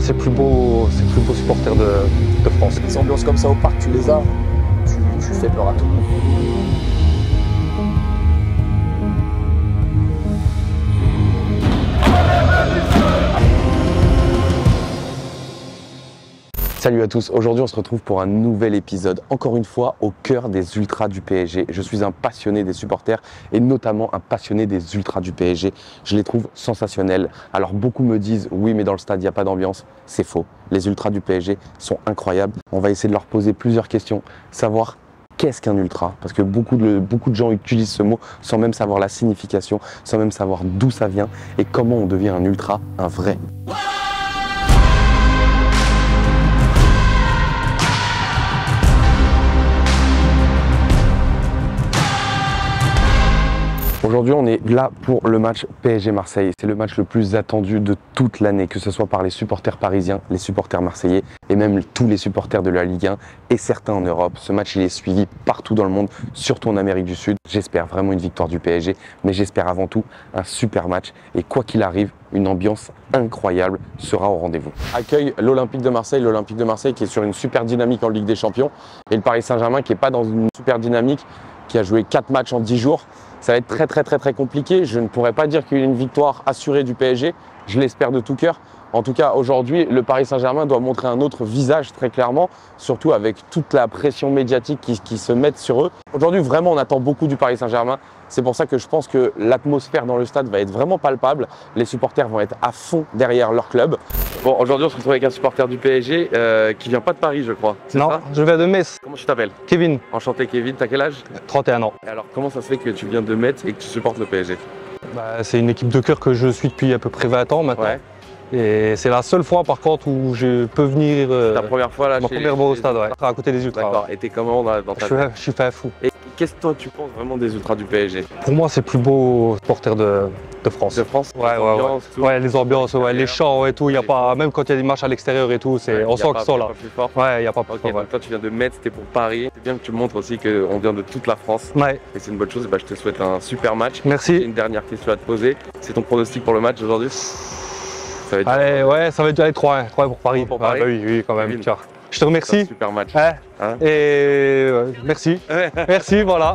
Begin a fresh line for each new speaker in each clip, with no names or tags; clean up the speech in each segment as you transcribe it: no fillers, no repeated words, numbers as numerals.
c'est le plus beau supporter de France.
Des ambiances comme ça au parc, tu les as, tu fais peur à tout le monde.
Salut à tous, aujourd'hui on se retrouve pour un nouvel épisode, encore une fois au cœur des ultras du PSG. Je suis un passionné des supporters et notamment un passionné des ultras du PSG. Je les trouve sensationnels. Alors beaucoup me disent oui mais dans le stade il n'y a pas d'ambiance, c'est faux. Les ultras du PSG sont incroyables. On va essayer de leur poser plusieurs questions, savoir qu'est-ce qu'un ultra, parce que beaucoup de gens utilisent ce mot sans même savoir la signification, sans même savoir d'où ça vient et comment on devient un ultra, un vrai. Aujourd'hui, on est là pour le match PSG-Marseille. C'est le match le plus attendu de toute l'année, que ce soit par les supporters parisiens, les supporters marseillais et même tous les supporters de la Ligue 1 et certains en Europe. Ce match, il est suivi partout dans le monde, surtout en Amérique du Sud. J'espère vraiment une victoire du PSG, mais j'espère avant tout un super match. Et quoi qu'il arrive, une ambiance incroyable sera au rendez-vous. Accueille l'Olympique de Marseille qui est sur une super dynamique en Ligue des Champions et le Paris Saint-Germain qui n'est pas dans une super dynamique, qui a joué 4 matchs en 10 jours. Ça va être très compliqué. Je ne pourrais pas dire qu'il y a une victoire assurée du PSG. Je l'espère de tout cœur. En tout cas, aujourd'hui, le Paris Saint-Germain doit montrer un autre visage très clairement, surtout avec toute la pression médiatique qui se met sur eux. Aujourd'hui, vraiment, on attend beaucoup du Paris Saint-Germain. C'est pour ça que je pense que l'atmosphère dans le stade va être vraiment palpable. Les supporters vont être à fond derrière leur club. Bon, aujourd'hui, on se retrouve avec un supporter du PSG qui vient pas de Paris, je crois.
Non,
ça
je viens de Metz.
Comment tu t'appelles?
Kevin,
Enchanté, Kevin. T'as quel âge?
31 ans.
Et alors, comment ça se fait que tu viens de Metz et que tu supportes le PSG?
C'est une équipe de cœur que je suis depuis à peu près 20 ans maintenant.
Ouais.
Et c'est la seule fois par contre où je peux venir.
Ta première fois là?
Ma première fois au stade, ouais. À côté des ultras.
D'accord. Et t'es comment dans ta vie?
Je suis fait un fou.
Et qu'est-ce que toi tu penses vraiment des ultras du PSG?
Pour moi, c'est le plus beau supporter de France.
De France?
Ouais, les ambiances, ouais, les chants et tout. Y a pas, même quand il y a des matchs à l'extérieur et tout, on sent qu'ils sont là.
Plus fort.
Ouais, il n'y a pas plus
Ok,
fort.
donc toi tu viens de Metz, t'es pour Paris. C'est bien que tu montres aussi qu'on vient de toute la France.
Ouais.
Et c'est une bonne chose. Bah, je te souhaite un super match.
Merci.
J'ai une dernière question à te poser. C'est ton pronostic pour le match aujourd'hui? Ça va être...
Allez, ouais, ça va être 3-1 pour Paris.
Pour Paris.
Bah oui, quand même.
Kevin.
Tiens. Je te remercie.
Un super match.
Ouais.
Hein?
Et merci. Merci, voilà.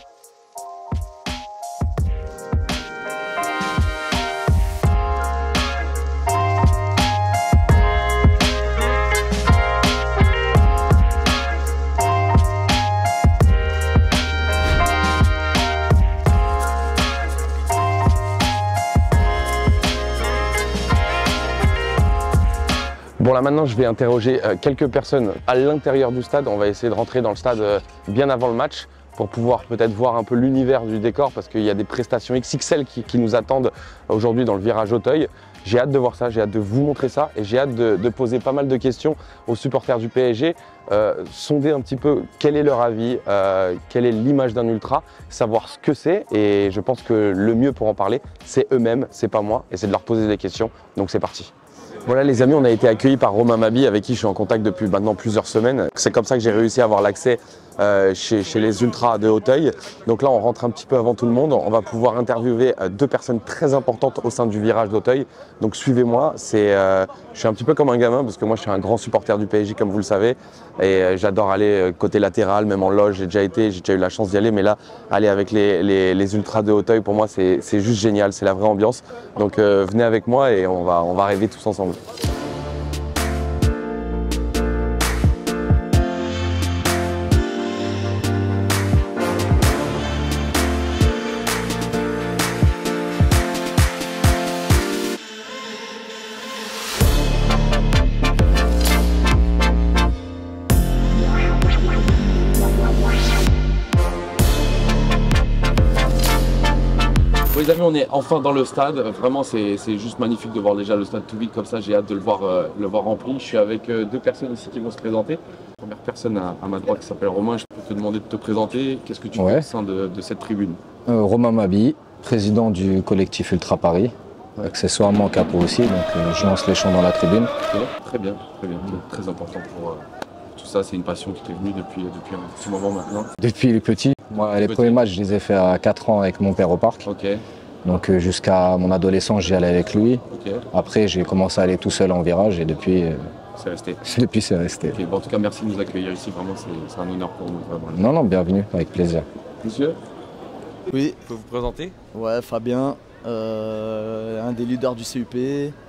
Bon là maintenant je vais interroger quelques personnes à l'intérieur du stade. On va essayer de rentrer dans le stade bien avant le match pour pouvoir peut-être voir un peu l'univers du décor parce qu'il y a des prestations XXL qui nous attendent aujourd'hui dans le virage Auteuil. J'ai hâte de voir ça, j'ai hâte de vous montrer ça et j'ai hâte de poser pas mal de questions aux supporters du PSG, sonder un petit peu quel est leur avis, quelle est l'image d'un ultra, savoir ce que c'est et je pense que le mieux pour en parler c'est eux-mêmes, c'est pas moi et c'est de leur poser des questions, donc c'est parti. Voilà les amis, on a été accueillis par Romain Mabi avec qui je suis en contact depuis maintenant plusieurs semaines. C'est comme ça que j'ai réussi à avoir l'accès chez les ultras de Auteuil. Donc là on rentre un petit peu avant tout le monde. On va pouvoir interviewer 2 personnes très importantes au sein du virage d'Auteuil. Donc suivez-moi, je suis un petit peu comme un gamin parce que moi je suis un grand supporter du PSG comme vous le savez. Et j'adore aller côté latéral, même en loge, j'ai déjà eu la chance d'y aller. Mais là, aller avec les ultras de Auteuil, pour moi c'est juste génial, c'est la vraie ambiance. Donc venez avec moi et on va rêver tous ensemble. Bon les amis, on est enfin dans le stade. Vraiment, c'est juste magnifique de voir déjà le stade tout vide comme ça. J'ai hâte de le voir rempli. Je suis avec 2 personnes ici qui vont se présenter. La première personne à ma droite qui s'appelle Romain. Je peux te demander de te présenter. Qu'est-ce que tu fais au sein de cette tribune?
Romain Mabi, président du collectif Ultra Paris, accessoirement capot aussi, donc je lance les chants dans la tribune.
Okay. Très bien, très important pour tout ça. C'est une passion qui t'est venue depuis un petit moment maintenant.
Depuis les petits, moi les premiers matchs je les ai fait à 4 ans avec mon père au parc.
Ok.
Donc jusqu'à mon adolescence, j'y allais avec lui.
Ok,
Après, j'ai commencé à aller tout seul en virage et depuis,
c'est resté.
depuis c'est resté.
Ok, bon, en tout cas, merci de nous accueillir ici. Vraiment, c'est un honneur pour nous. Vraiment.
Non, non, bienvenue, avec plaisir.
Monsieur,
Oui,
vous pouvez vous présenter?
ouais, Fabien, un des leaders du CUP,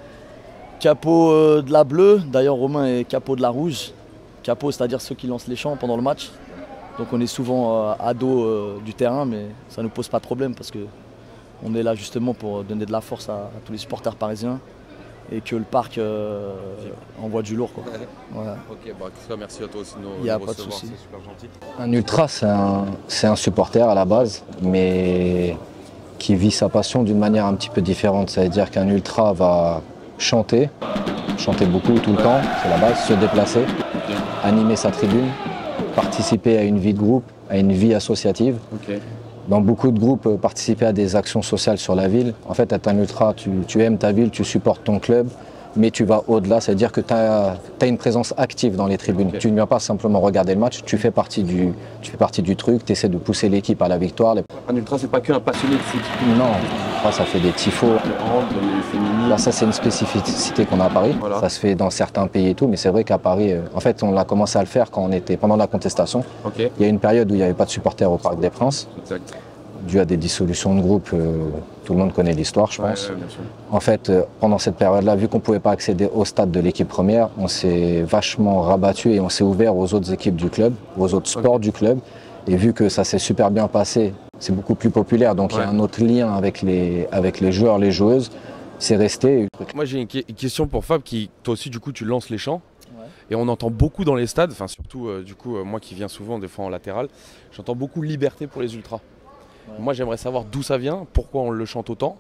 capot de la bleue, d'ailleurs Romain est capot de la rouge. Capot, c'est-à-dire ceux qui lancent les champs pendant le match. Donc on est souvent à dos du terrain, mais ça ne nous pose pas de problème parce qu'on est là justement pour donner de la force à tous les supporters parisiens et que le parc envoie du lourd, quoi. Ouais.
Ok, bah, en tout cas, merci à toi aussi de nous
Y a pas de
recevoir,
souci.
c'est super gentil.
Un ultra, c'est un supporter à la base, mais qui vit sa passion d'une manière un petit peu différente. Ça veut dire qu'un ultra va chanter beaucoup tout le temps, c'est la base, se déplacer, animer sa tribune, participer à une vie de groupe, à une vie associative.
Ok,
Dans beaucoup de groupes, participer à des actions sociales sur la ville. En fait, être un ultra, tu aimes ta ville, tu supportes ton club, mais tu vas au-delà. C'est-à-dire que tu as une présence active dans les tribunes.
Ok.
Tu ne viens pas simplement regarder le match, tu fais partie du truc, tu essaies de pousser l'équipe à la victoire.
un ultra, c'est pas qu'un passionné de foot.
Non, ça fait des tifos.
Les hands, les féminines.
Là, ça, c'est une spécificité qu'on a à Paris.
Voilà.
Ça se fait dans certains pays et tout, mais c'est vrai qu'à Paris, en fait, on a commencé à le faire quand on était pendant la contestation.
Ok,
Il y a une période où il n'y avait pas de supporters au Parc des Princes,
exact.
dû à des dissolutions de groupes. Tout le monde connaît l'histoire, je pense.
Ouais, bien sûr.
En fait, pendant cette période-là, vu qu'on ne pouvait pas accéder au stade de l'équipe première, on s'est vachement rabattu et on s'est ouvert aux autres équipes du club, aux autres sports du club. Et vu que ça s'est super bien passé, c'est beaucoup plus populaire, donc il y a un autre lien avec les joueurs, les joueuses. C'est resté.
Moi j'ai une question pour Fab qui, toi aussi du coup tu lances les chants
Ouais.
et on entend beaucoup dans les stades, enfin surtout moi qui viens souvent des fois en latéral, j'entends beaucoup liberté pour les ultras.
Ouais.
Moi j'aimerais savoir d'où ça vient, pourquoi on le chante autant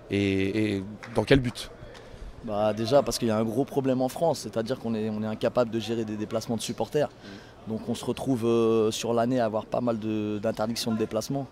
et dans quel but.
Bah déjà parce qu'il y a un gros problème en France, c'est-à-dire qu'on est incapable de gérer des déplacements de supporters. Donc on se retrouve sur l'année à avoir pas mal d'interdictions de déplacement.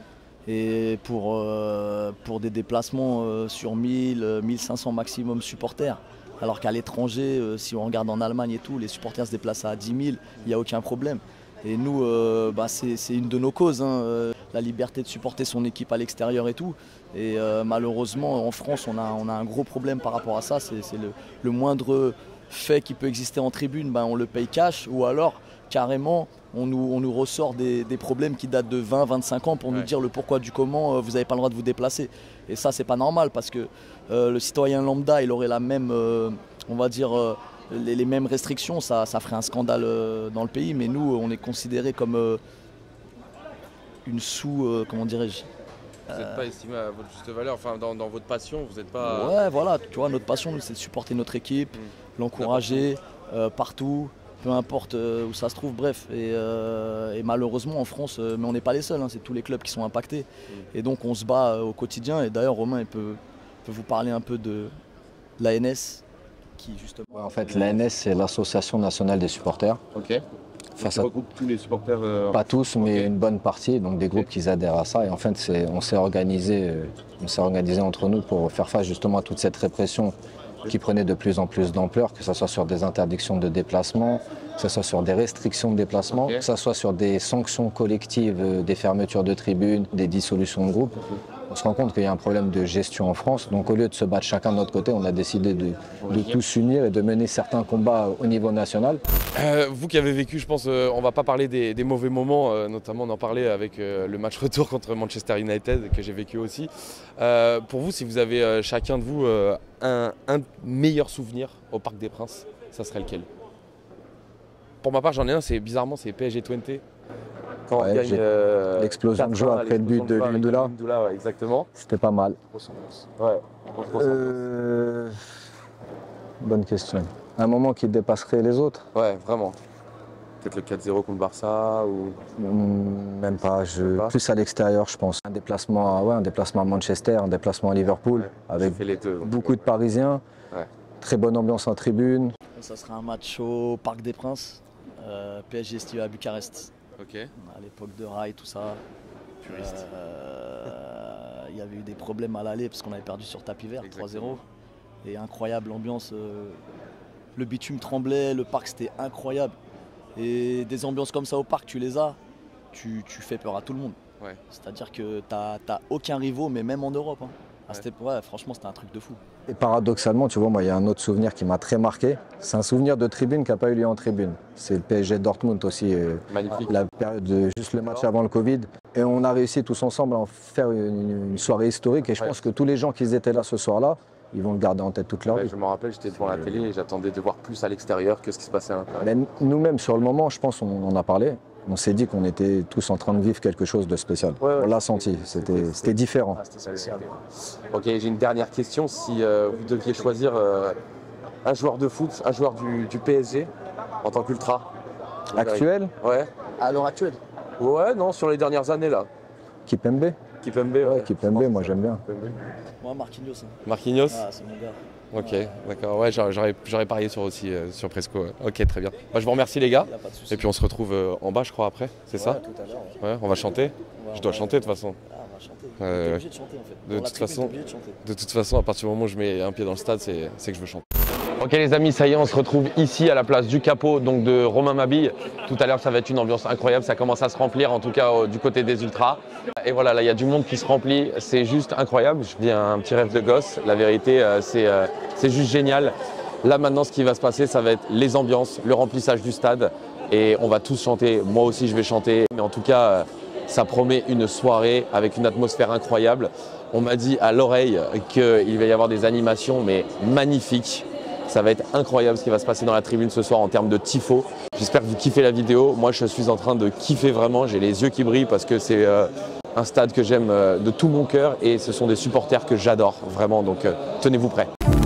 Et pour des déplacements sur 1000, 1500 maximum supporters. Alors qu'à l'étranger, si on regarde en Allemagne et tout, les supporters se déplacent à 10 000, il n'y a aucun problème. Et nous, c'est une de nos causes, hein, la liberté de supporter son équipe à l'extérieur et tout. Et malheureusement, en France, on a un gros problème par rapport à ça. C'est le moindre fait qui peut exister en tribune, on le paye cash, ou alors carrément on nous ressort des problèmes qui datent de 20-25 ans pour nous dire le pourquoi du comment, vous n'avez pas le droit de vous déplacer. Et ça, c'est pas normal parce que le citoyen lambda, il aurait la même, on va dire, les mêmes restrictions, ça ferait un scandale dans le pays. Mais nous, on est considérés comme une comment dirais-je,
Vous n'êtes pas estimé à votre juste valeur, enfin dans votre passion, vous n'êtes pas...
Ouais, voilà, tu vois, notre passion, nous, c'est de supporter notre équipe, l'encourager partout, peu importe où ça se trouve, bref. Et malheureusement, en France, mais on n'est pas les seuls, hein, c'est tous les clubs qui sont impactés. Et donc, on se bat au quotidien. Et d'ailleurs, Romain, il peut vous parler un peu de l'ANS, qui justement...
En fait, l'ANS, c'est l'Association nationale des supporters.
Ok.
Face
Ça
à-
regroupe tous les supporters.
Pas tous, mais
Ok.
une bonne partie, donc des groupes qui adhèrent à ça. Et en fait, on s'est organisé entre nous pour faire face justement à toute cette répression qui prenait de plus en plus d'ampleur, que ce soit sur des interdictions de déplacement, que ce soit sur des restrictions de déplacement,
Ok.
que ce soit sur des sanctions collectives, des fermetures de tribunes, des dissolutions de groupes. On se rend compte qu'il y a un problème de gestion en France. Donc au lieu de se battre chacun de notre côté, on a décidé de tous unir et de mener certains combats au niveau national.
Vous qui avez vécu, je pense, on va pas parler des mauvais moments, notamment on en parlait avec le match retour contre Manchester United que j'ai vécu aussi. Pour vous, si vous avez chacun de vous un meilleur souvenir au Parc des Princes, ça serait lequel? Pour ma part, j'en ai un, bizarrement c'est PSG 20. Quand
Ouais,
on gagne,
l'explosion de
4-1,
joie après le but de
l'explosion avec
Lindoula.
Lindoula, ouais, exactement.
C'était pas mal.
Ouais.
Bonne question. Un moment qui dépasserait les autres?
Ouais, vraiment. Peut-être le 4-0 contre Barça ou...
Même pas, plus à l'extérieur je pense. Un déplacement à Manchester, un déplacement à Liverpool, avec
J'ai fait les deux. donc,
beaucoup de Parisiens,
Ouais.
très bonne ambiance en tribune.
Ça sera un match au Parc des Princes, PSG Estiva à Bucarest.
Ok.
À l'époque de Rai, tout ça.
Puriste.
Il y avait eu des problèmes à l'aller parce qu'on avait perdu sur tapis vert 3-0.
Exactement.
Et incroyable ambiance. Le bitume tremblait, le parc c'était incroyable. Et des ambiances comme ça au parc, tu les as, tu fais peur à tout le monde.
Ouais.
C'est-à-dire que t'as aucun rivaux, mais même en Europe. Hein. Ouais, franchement, c'était un truc de fou.
Et paradoxalement, tu vois, moi, il y a un autre souvenir qui m'a très marqué. C'est un souvenir de tribune qui n'a pas eu lieu en tribune. C'est le PSG Dortmund aussi.
Magnifique.
La période juste le match avant le Covid. Et on a réussi tous ensemble à en faire une soirée historique. Et je pense que tous les gens qui étaient là ce soir-là, ils vont le garder en tête toute leur vie.
Je me rappelle, j'étais devant la télé et j'attendais de voir plus à l'extérieur que ce qui se passait à l'intérieur.
Mais nous-mêmes, sur le moment, je pense, on en a parlé. On s'est dit qu'on était tous en train de vivre quelque chose de spécial. On l'a senti, c'était différent.
Ok, j'ai une dernière question. Si vous deviez choisir un joueur de foot, un joueur du PSG en tant qu'ultra.
Actuel?
Ouais.
À l'heure actuelle?
Ouais, non, sur les dernières années là.
Kipembe?
Kipembe,
Ouais, Kipembe, moi j'aime bien.
Moi, Marquinhos. Hein.
Marquinhos?
Ah, c'est mon gars.
Ok, d'accord. Ouais, j'aurais parié sur aussi sur Presco. Ouais. Ok, très bien. Bah, je vous remercie les gars.
Y a pas de souci.
Et puis on se retrouve en bas, je crois, après. C'est ça?
Tout à l'heure. Ouais.
Ouais, on va chanter. Je dois chanter de toute façon.
Ah, on va chanter.
Ouais.
T'es obligé de chanter en fait.
De
Dans la
toute
tribune,
façon-
t'es obligé de chanter.
De toute façon, à partir du moment où je mets un pied dans le stade, c'est que je veux chanter.
Ok les amis, ça y est, on se retrouve ici à la place du capot, donc de Romain Mabille. Tout à l'heure, ça va être une ambiance incroyable, ça commence à se remplir, en tout cas du côté des ultras. Et voilà, là, il y a du monde qui se remplit, c'est juste incroyable. Je vis un petit rêve de gosse, la vérité, c'est juste génial. Là, maintenant, ce qui va se passer, ça va être les ambiances, le remplissage du stade. Et on va tous chanter, moi aussi je vais chanter. Mais en tout cas, ça promet une soirée avec une atmosphère incroyable. On m'a dit à l'oreille qu'il va y avoir des animations, mais magnifiques. Ça va être incroyable ce qui va se passer dans la tribune ce soir en termes de tifo. J'espère que vous kiffez la vidéo. Moi, je suis en train de kiffer vraiment. J'ai les yeux qui brillent parce que c'est un stade que j'aime de tout mon cœur et ce sont des supporters que j'adore vraiment. Donc, tenez-vous prêts.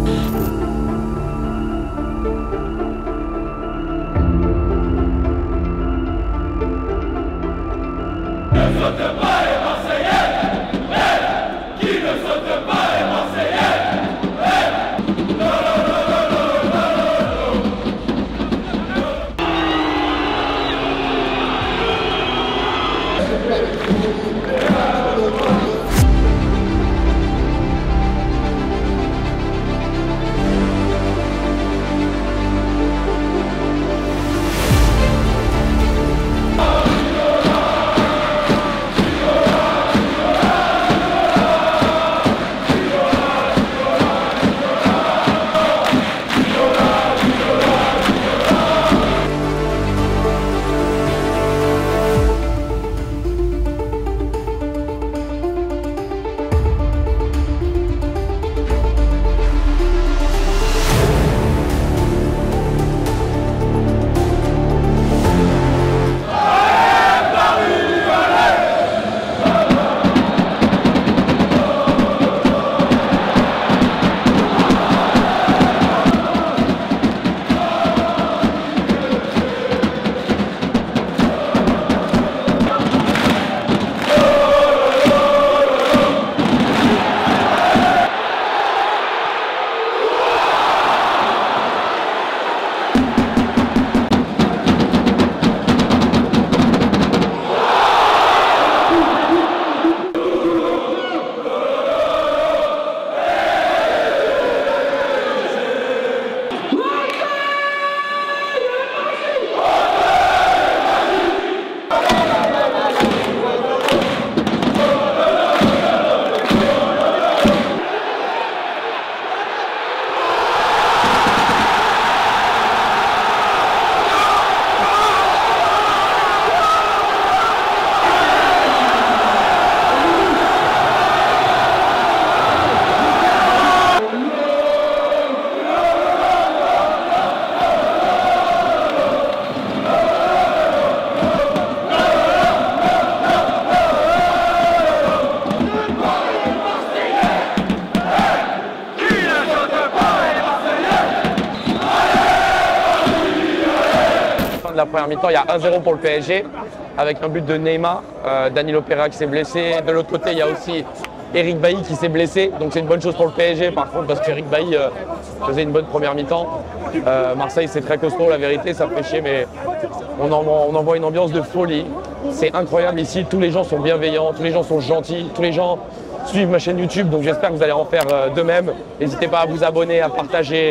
De la première mi-temps, il y a 1-0 pour le PSG avec un but de Neymar, Danilo Pereira qui s'est blessé. De l'autre côté, il y a aussi Eric Bailly qui s'est blessé, donc c'est une bonne chose pour le PSG par contre parce qu'Eric Bailly faisait une bonne première mi-temps. Marseille c'est très costaud, la vérité ça fait chier, mais on envoie une ambiance de folie. C'est incroyable ici, tous les gens sont bienveillants, tous les gens sont gentils, tous les gens suivent ma chaîne YouTube, donc j'espère que vous allez en faire de même. N'hésitez pas à vous abonner, à partager,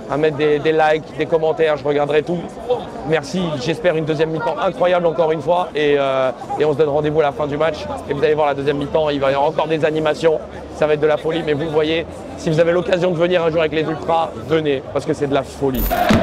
à mettre des likes, des commentaires, je regarderai tout. Merci, j'espère une deuxième mi-temps incroyable encore une fois et on se donne rendez-vous à la fin du match et vous allez voir la deuxième mi-temps, il va y avoir encore des animations, ça va être de la folie mais vous le voyez, si vous avez l'occasion de venir un jour avec les Ultras, venez parce que c'est de la folie.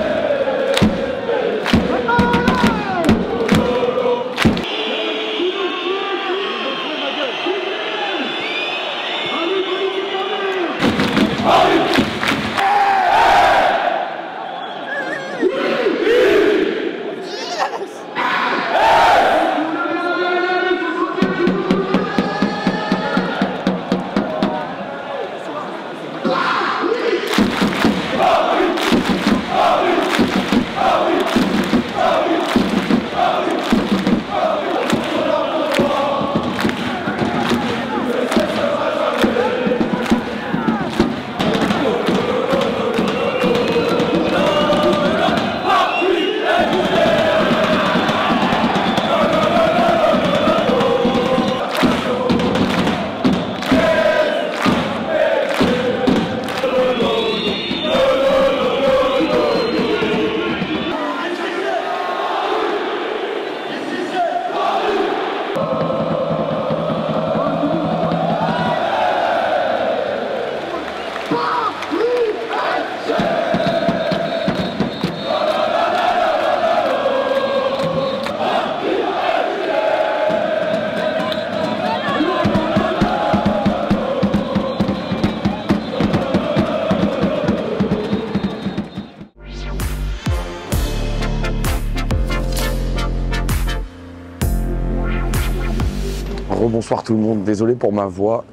Bonsoir tout le monde, désolé pour ma voix.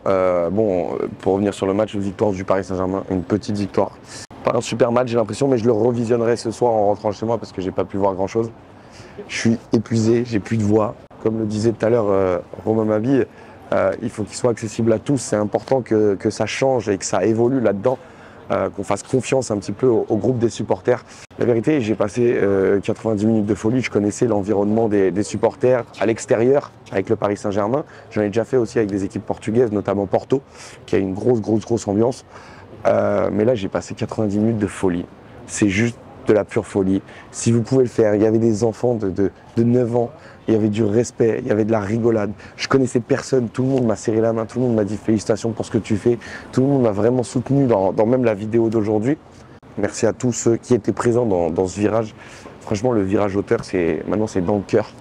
Pour revenir sur le match, victoire du Paris Saint-Germain, une petite victoire. Pas un super match j'ai l'impression, mais je le revisionnerai ce soir en rentrant chez moi parce que j'ai pas pu voir grand chose. Je suis épuisé, j'ai plus de voix. Comme le disait tout à l'heure Romain Mabille, il faut qu'il soit accessible à tous. C'est important que ça change et que ça évolue là-dedans. Qu'on fasse confiance un petit peu au groupe des supporters. La vérité, j'ai passé 90 minutes de folie, je connaissais l'environnement des supporters à l'extérieur avec le Paris Saint-Germain. J'en ai déjà fait aussi avec des équipes portugaises, notamment Porto, qui a une grosse ambiance. Mais là, j'ai passé 90 minutes de folie. C'est juste de la pure folie. Si vous pouvez le faire, il y avait des enfants de 9 ans, il y avait du respect, il y avait de la rigolade. Je connaissais personne, tout le monde m'a serré la main, tout le monde m'a dit félicitations pour ce que tu fais. Tout le monde m'a vraiment soutenu dans même la vidéo d'aujourd'hui. Merci à tous ceux qui étaient présents dans ce virage. Franchement, le virage hauteur, maintenant c'est dans le cœur.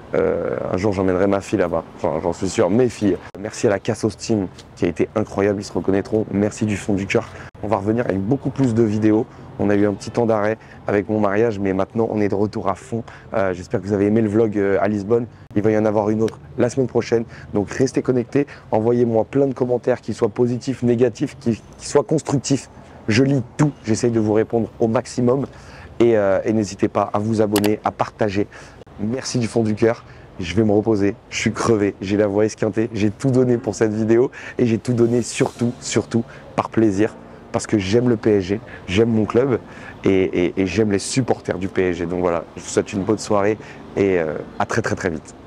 Un jour, j'emmènerai ma fille là-bas, enfin, j'en suis sûr, mes filles. Merci à la Cassos Team qui a été incroyable, ils se reconnaîtront. Merci du fond du cœur. On va revenir avec beaucoup plus de vidéos. On a eu un petit temps d'arrêt avec mon mariage, mais maintenant on est de retour à fond. J'espère que vous avez aimé le vlog à Lisbonne. Il va y en avoir une autre la semaine prochaine. Donc restez connectés, envoyez-moi plein de commentaires, qui soient positifs, négatifs, qui soient constructifs. Je lis tout, j'essaye de vous répondre au maximum. Et n'hésitez pas à vous abonner, à partager. Merci du fond du cœur. Je vais me reposer, je suis crevé, j'ai la voix esquintée, j'ai tout donné pour cette vidéo et j'ai tout donné surtout par plaisir parce que j'aime le PSG, j'aime mon club et j'aime les supporters du PSG. Donc voilà, je vous souhaite une bonne soirée et à très vite.